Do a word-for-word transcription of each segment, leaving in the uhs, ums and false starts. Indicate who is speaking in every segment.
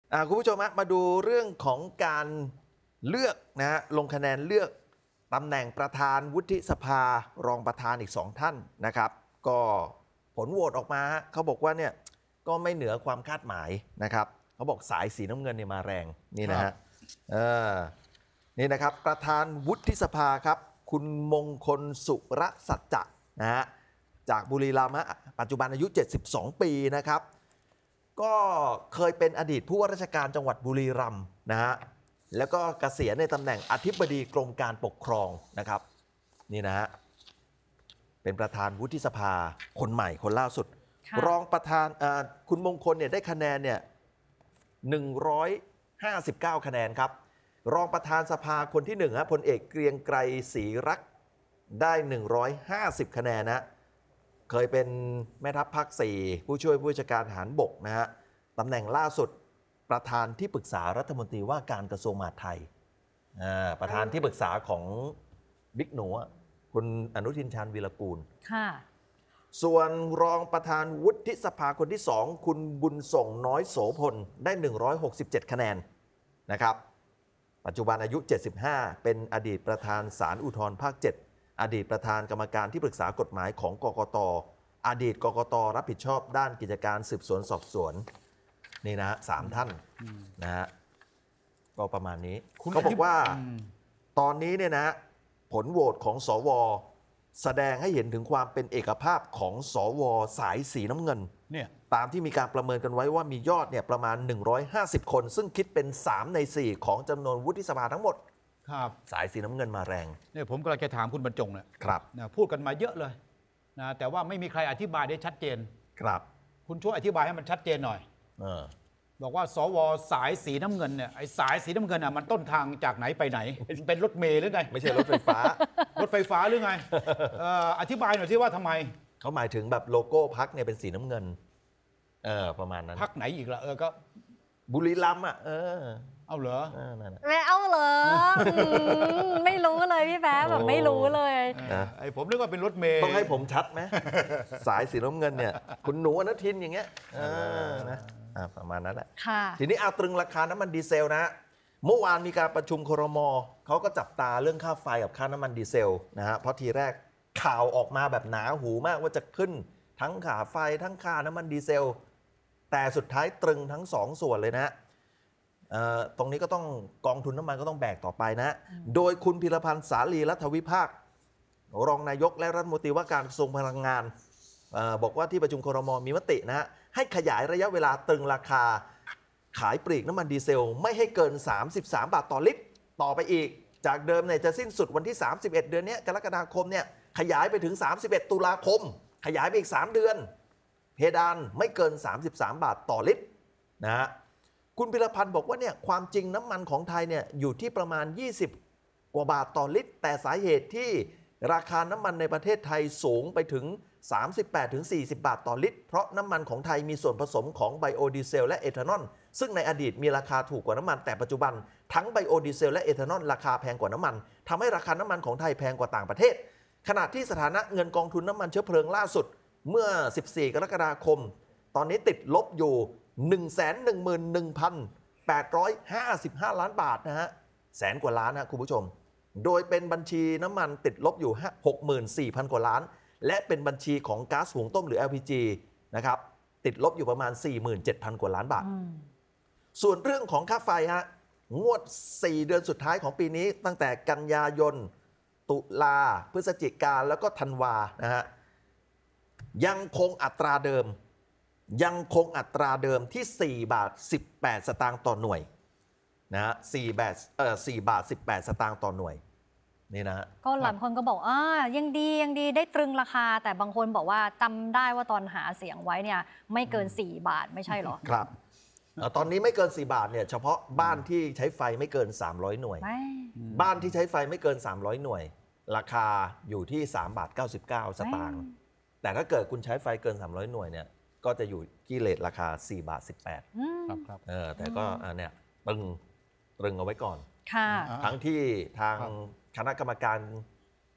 Speaker 1: คุณผู้ชมมาดูเรื่องของการเลือกนะฮะลงคะแนนเลือกตำแหน่งประธานวุฒิสภารองประธานอีกสองท่านนะครับก็ผลโหวตออกมาเขาบอกว่าเนี่ยก็ไม่เหนือความคาดหมายนะครับเขาบอกสายสีน้ำเงินเนี่ยมาแรงนี่นะฮะเออนี่นะครับประธานวุฒิสภาครับคุณมงคลสุรสัจจะนะฮะจากบุรีรัมย์ปัจจุบันอายุเจ็ดสิบสองปีนะครับก็เคยเป็นอดีตผู้ว่าราชการจังหวัดบุรีรัมย์นะฮะแล้วก็เกษียณในตำแหน่งอธิบดีกรมการปกครองนะครับนี่นะฮะเป็นประธานวุฒิสภาคนใหม่คนล่าสุดรองประธานคุณมงคลเนี่ยได้คะแนนเนี่ยหนึ่งร้อยห้าสิบเก้าคะแนนครับรองประธานสภาคนที่หนึ่งฮะพลเอกเกรียงไกรศรีรักษ์ได้หนึ่งร้อยห้าสิบคะแนนนะเคยเป็นแม่ทัพภาคสี่ผู้ช่วยผู้บัญชาการทหารบกนะฮะตำแหน่งล่าสุดประธานที่ปรึกษารัฐมนตรีว่าการกระทรวงมหาดไทยประธานที่ปรึกษาของบิ๊กหนูคุณอนุทินชาญวีรกูลค่ะส่วนรองประธานวุฒิสภาคนที่สองคุณบุญส่งน้อยโสพลได้หนึ่งร้อยหกสิบเจ็ดคะแนนนะครับปัจจุบันอายุเจ็ดสิบห้าเป็นอดีตประธานศาลอุทธรภาคเจ็ดอดีตประธานกรรมการที่ปรึกษากฎหมายของกกต.อดีตกกต.รับผิดชอบด้านกิจการสืบสวนสอบสวนนี่นะสามท่านนะฮะก็ประมาณนี้เขาบอกว่าตอนนี้เนี่ยนะผลโหวตของสวแสดงให้เห็นถึงความเป็นเอกภาพของสวสายสีน้ำเงินเนี่ยตามที่มีการประเมินกันไว้ว่ามียอดเนี่ยประมาณหนึ่งร้อยห้าสิบคนซึ่งคิดเป็นสามในสี่ของจำนวนวุฒิสภาทั้งหมดครับสายสีน้ำเงินมาแรง
Speaker 2: เนี่ยผมกำลังจะถามคุณบรรจงเนี่ยครับนะพูดกันมาเยอะเลยนะแต่ว่าไม่มีใครอธิบายได้ชัดเจนครับคุณช่วยอธิบายให้มันชัดเจนหน่อยเออบอกว่าสวสายสีน้ำเงินเนี่ยไอ้สายสีน้ำเงินอ่ะมันต้นทางจากไหนไปไหนเป็นรถเมล์หรือไง
Speaker 1: ไม่ใช่รถไฟฟ้าร
Speaker 2: ถไฟฟ้าหรือไงอธิบายหน่อยสิว่าทำไม
Speaker 1: เขาหมายถึงแบบโลโก้พรรคเนี่ยเป็นสีน้ำเงินเออประมาณนั้น
Speaker 2: พรรคไหนอีกล่ะเออก็
Speaker 1: บุรีรัมย์อ่ะเออ
Speaker 2: เอาเหรอ
Speaker 3: ไม่เอาเหรอไม่รู้เลยพี่แป๊บแบบไม่รู้เลย
Speaker 2: ไอ้ผมนึกว่าเป็นรถเมล์
Speaker 1: ต้องให้ผมชัดไหมสายสีน้ำเงินเนี่ยคุณหนูอนุทินอย่างเงี้ยนะประมาณนั้นแหละทีนี้เอาตรึงราคาน้ำมันดีเซลนะเมื่อวานมีการประชุมครม.เขาก็จับตาเรื่องค่าไฟกับค่าน้ำมันดีเซลนะฮะเพราะทีแรกข่าวออกมาแบบหนาหูมากว่าจะขึ้นทั้งค่าไฟทั้งค่าน้ำมันดีเซลแต่สุดท้ายตรึงทั้งสองส่วนเลยนะตรงนี้ก็ต้องกองทุนน้ำมันก็ต้องแบกต่อไปนะโดยคุณพิรพันธ์สาลีรัฐวิภาครองนายกและรัฐมนตรีว่าการกระทรวงพลังงานบอกว่าที่ประชุมครม.มีมตินะให้ขยายระยะเวลาตรึงราคาขายปลีกน้ำมันดีเซลไม่ให้เกินสามสิบสามบาทต่อลิตรต่อไปอีกจากเดิมเนี่ยจะสิ้นสุดวันที่สามสิบเอ็ดเดือนนี้กรกฎาคมเนี่ยขยายไปถึงสามสิบเอ็ดตุลาคมขยายไปอีกสามเดือนเพดานไม่เกินสามสิบสามบาทต่อลิตรนะฮะคุณพิรพันธ์บอกว่าเนี่ยความจริงน้ำมันของไทยเนี่ยอยู่ที่ประมาณยี่สิบกว่าบาทต่อลิตรแต่สาเหตุที่ราคาน้ำมันในประเทศไทยสูงไปถึง สามสิบแปดถึงสี่สิบ บาทต่อลิตรเพราะน้ำมันของไทยมีส่วนผสมของไบโอดีเซลและเอทานอลซึ่งในอดีตมีราคาถูกกว่าน้ำมันแต่ปัจจุบันทั้งไบโอดีเซลและเอทานอลราคาแพงกว่าน้ำมันทำให้ราคาน้ำมันของไทยแพงกว่าต่างประเทศขณะที่สถานะเงินกองทุนน้ำมันเชื้อเพลิงล่าสุดเมื่อสิบสี่กรกฎาคมตอนนี้ติดลบอยู่ หนึ่งแสนหนึ่งหมื่นหนึ่งพันแปดร้อยห้าสิบห้า ล้านบาทนะฮะแสนกว่าล้านนะคุณผู้ชมโดยเป็นบัญชีน้ำมันติดลบอยู่ หกหมื่นสี่พัน กว่าล้านและเป็นบัญชีของก๊าซหุงต้มหรือ แอล พี จี นะครับติดลบอยู่ประมาณ สี่หมื่นเจ็ดพัน กว่าล้านบาทส่วนเรื่องของค่าไฟฮะงวดสี่เดือนสุดท้ายของปีนี้ตั้งแต่กันยายนตุลาพฤศจิกาแล้วก็ธันวานะฮะยังคงอัตราเดิมยังคงอัตราเดิมที่สี่บาทสิบแปดสตางค์ต่อหน่วยนะฮะสี่บาทเอ่อสี่บาทสิบแปดสตางค์ต่อหน่วยนี่นะ
Speaker 3: ก็หลายคนก็บอกอ่ายังดียังดีได้ตรึงราคาแต่บางคนบอกว่าจำได้ว่าตอนหาเสียงไว้เนี่ยไม่เกินสี่บาทไม่ใช่หรอ
Speaker 1: ครับตอนนี้ไม่เกินสี่บาทเนี่ยเฉพาะบ้านที่ใช้ไฟไม่เกินสามร้อยหน่วยบ้านที่ใช้ไฟไม่เกินสามร้อยหน่วยราคาอยู่ที่สามบาทเก้าสิบเก้าสตางค์แต่ถ้าเกิดคุณใช้ไฟเกินสามร้อยหน่วยเนี่ยก็จะอยู่ที่เรทราคาสี่บาทสิบแปดครับครับเออแต่ก็เนี่ยตึงตรึงเอาไว้ก่อนทั้งที่ทางคณะกรรมการ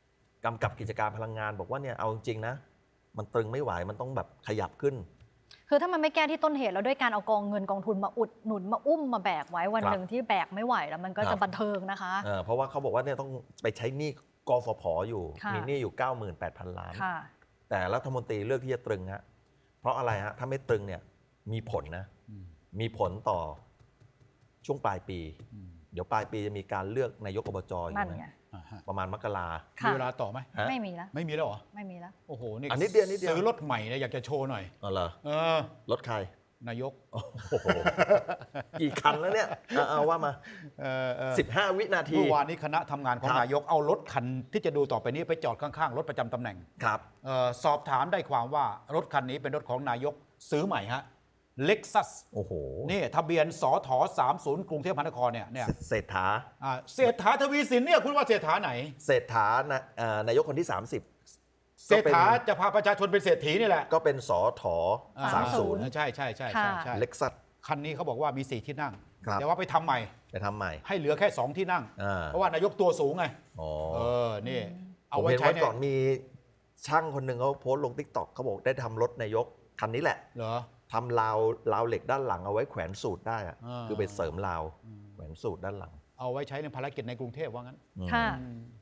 Speaker 1: กำกับกิจการพลังงานบอกว่าเนี่ยเอาจริงนะมันตรึงไม่ไหวมันต้องแบบขยับขึ้น
Speaker 3: คือถ้ามันไม่แก้ที่ต้นเหตุแล้วด้วยการเอากองเงินกองทุนมาอุดหนุนมาอุ้มมาแบกไว้วันหนึ่งที่แบกไม่ไหวแล้วมันก็จะบันเทิงนะคะ
Speaker 1: เพราะว่าเขาบอกว่าเนี่ยต้องไปใช้หนี้กฟผอยู่มีหนี้อยู่ เก้าหมื่นแปดพัน ล้านแต่รัฐมนตรีเลือกที่จะตรึงฮะเพราะอะไรฮะถ้าไม่ตรึงเนี่ยมีผลนะมีผลต่อช่วงปลายปีเดี๋ยวปลายปีจะมีการเลือกนายกอบจอยู่นะประมาณมกรา
Speaker 2: มีเวลาต่อไหม
Speaker 3: ไม่มีแล้ว
Speaker 2: ไม่มีแล้วเหรอ
Speaker 3: ไม่มีแล้ว
Speaker 2: โอ้โหนี่
Speaker 1: อันนี้เดียวนิดเดียว
Speaker 2: ซื้อรถใหม่เนี่ยอยากจะโชว์หน่อย
Speaker 1: อ๋อเหรอ
Speaker 2: เออ
Speaker 1: รถใคร
Speaker 2: นายก
Speaker 1: กี่คันแล้วเนี่ยเอาว่ามาสิบห้าวินาที
Speaker 2: เมื่อวานนี้คณะทำงานของนายกเอารถคันที่จะดูต่อไปนี้ไปจอดข้างๆรถประจำตำแหน่ง
Speaker 1: ครับ
Speaker 2: สอบถามได้ความว่ารถคันนี้เป็นรถของนายกซื้อใหม่ฮะเล็กซัส
Speaker 1: โอ้โห
Speaker 2: นี่ทะเบียนสถสามสิบกรุงเทพมหานครเนี่ยเนี่ย
Speaker 1: เศรษฐา
Speaker 2: เศรษฐาทวีสินเนี่ยคุณว่าเศรษฐาไหน
Speaker 1: เศรษฐานายกคนที่สามสิบ
Speaker 2: เศรษฐาจะพาประชาชนเป็นเศรษฐีนี่แหละ
Speaker 1: ก็เป็นสถสามสิบ
Speaker 2: ใช่ใช่ใช่ใช่
Speaker 1: เล็กซัส
Speaker 2: คันนี้เขาบอกว่ามีสี่ที่นั่งแต่ว่าไปทำใหม่
Speaker 1: ไปทำใหม่
Speaker 2: ให้เหลือแค่สองที่นั่งเพราะว่านายกตัวสูงไงเออนี่
Speaker 1: เอาไว้ใช้ก่อนมีช่างคนหนึ่งเขาโพสต์ลง ติ๊กต็อก เขาบอกได้ทำรถนายกคันนี้แหละ
Speaker 2: เหรอ
Speaker 1: ทำราวราวเหล็กด้านหลังเอาไว้แขวนสูตรได้อะคือไปเสริมราวแขวนสูตรด้านหลัง
Speaker 2: เอาไว้ใช้ในภารกิจในกรุงเทพว่างั้น
Speaker 3: ค่ะ